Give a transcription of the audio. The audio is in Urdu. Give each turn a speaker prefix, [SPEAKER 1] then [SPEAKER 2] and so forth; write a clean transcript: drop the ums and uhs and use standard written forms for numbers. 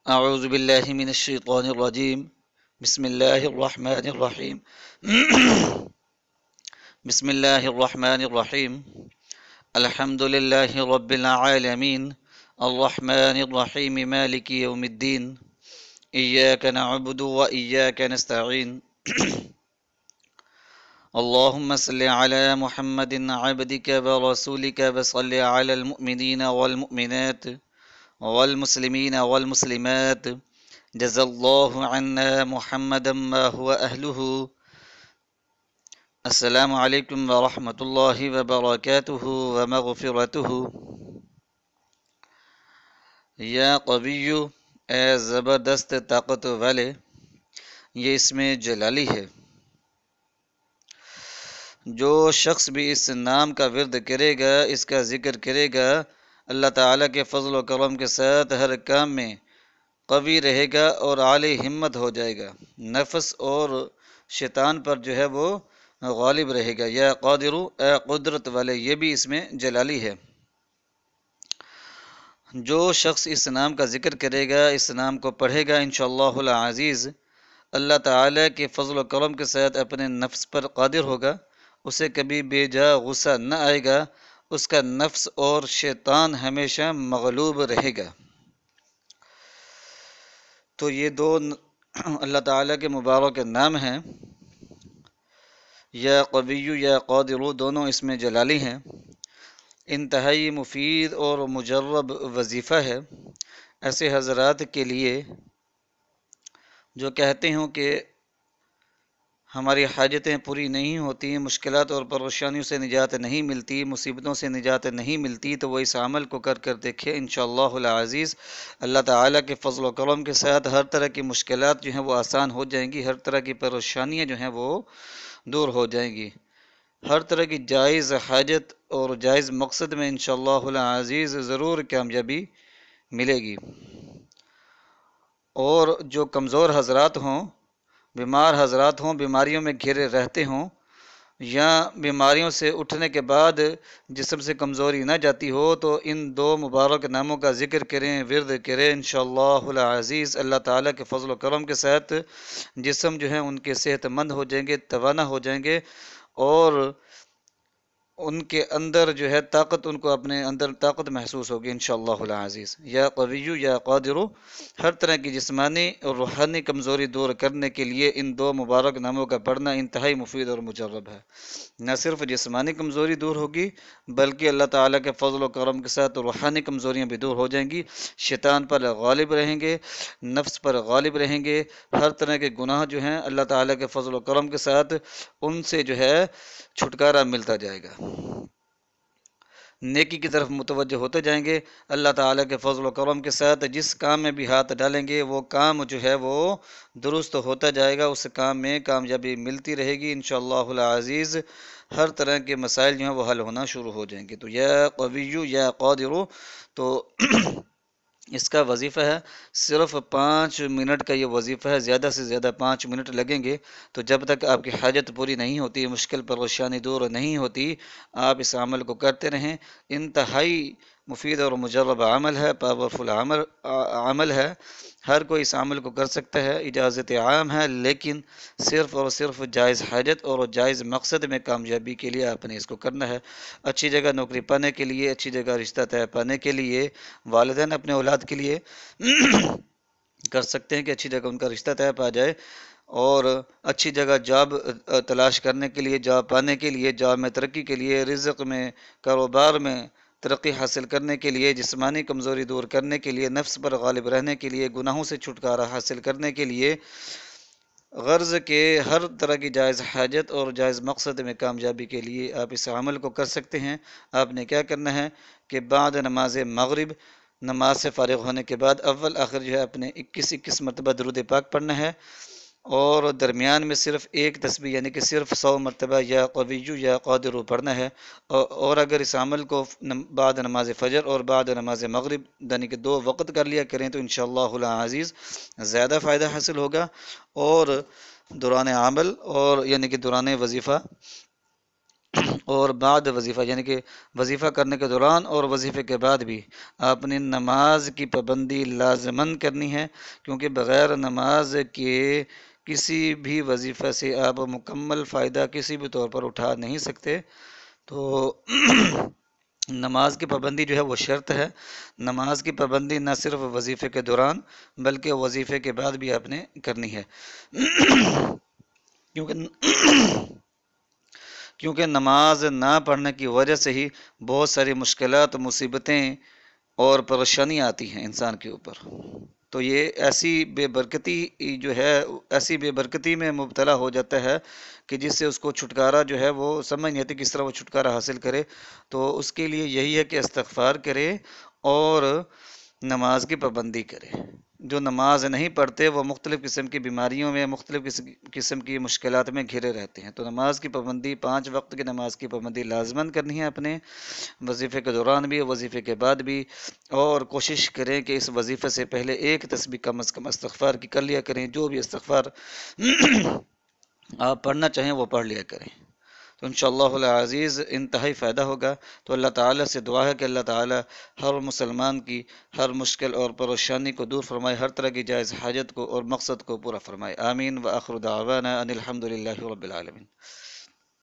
[SPEAKER 1] اعوذ باللہ من الشیطان الرجیم بسم اللہ الرحمن الرحیم بسم اللہ الرحمن الرحیم الحمد للہ رب العالمین الرحمن الرحیم مالک یوم الدین ایاک نعبد و ایاک نستعین اللہم صل علی محمد عبدک و رسولک و صل علی المؤمنین والمؤمنات والمسلمین والمسلمات جزا اللہ عنا محمدا ما هو اہلہ۔ السلام علیکم ورحمۃ اللہ وبرکاتہ ومغفرتہ۔ یا قوی، اے زبردست طاقت والے، یہ اس میں جلالی ہے۔ جو شخص بھی اس نام کا ورد کرے گا، اس کا ذکر کرے گا، اللہ تعالیٰ کے فضل و کرم کے ساتھ ہر کام میں قوی رہے گا اور عالی ہمت ہو جائے گا، نفس اور شیطان پر جو ہے وہ غالب رہے گا۔ یا قادر، اے قدرت والے، یہ بھی اس میں جلالی ہے۔ جو شخص اس نام کا ذکر کرے گا، اس نام کو پڑھے گا، انشاءاللہ العزیز اللہ تعالیٰ کے فضل و کرم کے ساتھ اپنے نفس پر قادر ہوگا، اسے کبھی بے جا غصہ نہ آئے گا، اس کا نفس اور شیطان ہمیشہ مغلوب رہے گا۔ تو یہ دو اللہ تعالیٰ کے مبارک نام ہیں، یا قوی یا قادر، دونوں اس میں جلالی ہیں۔ انتہائی مفید اور مجرب وظیفہ ہے ایسے حضرات کے لیے جو کہتے ہوں کہ ہماری حاجتیں پوری نہیں ہوتی، مشکلات اور پریشانیوں سے نجات نہیں ملتی، مصیبتوں سے نجات نہیں ملتی، تو وہ اس عمل کو کر کر دیکھے، انشاءاللہ العزیز اللہ تعالیٰ کے فضل و کرم کے ساتھ ہر طرح کی مشکلات جو ہیں وہ آسان ہو جائیں گی، ہر طرح کی پریشانیاں جو ہیں وہ دور ہو جائیں گی، ہر طرح کی جائز حاجت اور جائز مقصد میں انشاءاللہ العزیز ضرور کامیابی ملے گی۔ اور جو کمزور حضرات ہوں، بیمار حضرات ہوں، بیماریوں میں گھرے رہتے ہوں، یا بیماریوں سے اٹھنے کے بعد جسم سے کمزوری نہ جاتی ہو، تو ان دو مبارک ناموں کا ذکر کریں، ورد کریں، انشاءاللہ العزیز اللہ تعالیٰ کے فضل و کرم کے ساتھ جسم جو ہے ان کے صحت مند ہو جائیں گے، توانا ہو جائیں گے، اور ان کے اندر جو ہے طاقت، ان کو اپنے اندر طاقت محسوس ہوگی انشاءاللہ العزیز۔ یا قوی یا قادر، ہر طرح کی جسمانی اور روحانی کمزوری دور کرنے کے لیے ان دو مبارک ناموں کا پڑھنا انتہائی مفید اور مجرب ہے۔ نہ صرف جسمانی کمزوری دور ہوگی، بلکہ اللہ تعالیٰ کے فضل و کرم کے ساتھ روحانی کمزوریاں بھی دور ہو جائیں گی، شیطان پر غالب رہیں گے، نفس پر غالب رہیں گے، ہر طرح کے گناہ جو ہیں اللہ تعالیٰ کے فضل و کرم کے ساتھ ان سے جو ہے چھٹکارا ملتا جائے گا، نیکی کی طرف متوجہ ہوتے جائیں گے۔ اللہ تعالیٰ کے فضل و کرم کے ساتھ جس کام میں بھی ہاتھ ڈالیں گے، وہ کام جو ہے وہ درست ہوتا جائے گا، اس کام میں کامیابی ملتی رہے گی انشاءاللہ العزیز، ہر طرح کے مسائل جو ہیں وہ حل ہونا شروع ہو جائیں گے۔ تو یا قوی یا قادر، تو اس کا وظیفہ ہے، صرف 5 منٹ کا یہ وظیفہ ہے، زیادہ سے زیادہ 5 منٹ لگیں گے۔ تو جب تک آپ کی حاجت پوری نہیں ہوتی، مشکل پریشانی دور نہیں ہوتی، آپ اس عمل کو کرتے رہیں۔ انتہائی مفید اور مجرب عمل ہے، پاورفل عمل ہے، ہر کوئی اس عمل کو کر سکتا ہے، اجازت عام ہے، لیکن صرف اور صرف جائز حاجت اور جائز مقصد میں کامیابی کے لیے آپ نے اس کو کرنا ہے۔ اچھی جگہ نوکری پانے کے لیے، اچھی جگہ رشتہ طے پانے کے لیے، والدین اپنے اولاد کے لیے کر سکتے ہیں کہ اچھی جگہ ان کا رشتہ طے پا جائے، اور اچھی جگہ جاب تلاش کرنے کے لیے، جاب پانے کے لیے، جاب میں ترقی کے لیے، رزق میں، کاروبار میں ترقی حاصل کرنے کے لیے، جسمانی کمزوری دور کرنے کے لیے، نفس پر غالب رہنے کے لیے، گناہوں سے چھٹکارا حاصل کرنے کے لیے، غرض کے ہر طرح کی جائز حاجت اور جائز مقصد میں کامیابی کے لیے آپ اس عمل کو کر سکتے ہیں۔ آپ نے کیا کرنا ہے کہ بعد نماز مغرب، نماز سے فارغ ہونے کے بعد اول آخر جو ہے اپنے 21 مرتبہ درود پاک پڑھنا ہے، اور درمیان میں صرف ایک تسبیح یعنی کہ صرف 100 مرتبہ یا قوی یا قادر پڑھنا ہے، اور اگر اس عمل کو بعد نماز فجر اور بعد نماز مغرب یعنی کہ 2 وقت کر لیا کریں، تو انشاءاللہ العزیز زیادہ فائدہ حاصل ہوگا، اور دوران عمل اور یعنی کہ دوران وظیفہ اور بعد وظیفہ یعنی کہ وظیفہ کرنے کے دوران اور وظیفے کے بعد بھی آپ نے نماز کی پابندی لازماً کرنی ہے، کیونکہ بغیر نماز کے کسی بھی وظیفہ سے آپ مکمل فائدہ کسی بھی طور پر اٹھا نہیں سکتے۔ تو نماز کی پابندی جو ہے وہ شرط ہے۔ نماز کی پابندی نہ صرف وظیفے کے دوران بلکہ وظیفے کے بعد بھی آپ نے کرنی ہے، کیونکہ کیونکہ نماز نہ پڑھنے کی وجہ سے ہی بہت ساری مشکلات، مصیبتیں اور پریشانیاں آتی ہیں انسان کے اوپر۔ تو یہ ایسی بے برکتی جو ہے، ایسی بے برکتی میں مبتلا ہو جاتا ہے کہ جس سے اس کو چھٹکارا جو ہے وہ سمجھ نہیں آتی کس طرح وہ چھٹکارا حاصل کرے۔ تو اس کے لیے یہی ہے کہ استغفار کرے اور نماز کی پابندی کرے۔ جو نماز نہیں پڑھتے وہ مختلف قسم کی بیماریوں میں، مختلف قسم کی مشکلات میں گھرے رہتے ہیں۔ تو نماز کی پابندی، 5 وقت کی نماز کی پابندی لازماً کرنی ہے اپنے وظیفے کے دوران بھی، وظیفے کے بعد بھی، اور کوشش کریں کہ اس وظیفے سے پہلے ایک تسبیح کم از کم استغفار کی کر لیا کریں۔ جو بھی استغفار آپ پڑھنا چاہیں وہ پڑھ لیا کریں، تو انشاءاللہ العزیز انتہائی فائدہ ہوگا۔ تو اللہ تعالیٰ سے دعا ہے کہ اللہ تعالیٰ ہر مسلمان کی ہر مشکل اور پریشانی کو دور فرمائے، ہر طرح کی جائز حاجت کو اور مقصد کو پورا فرمائے، آمین۔ وآخر دعوانا ان الحمد للہ رب العالمین۔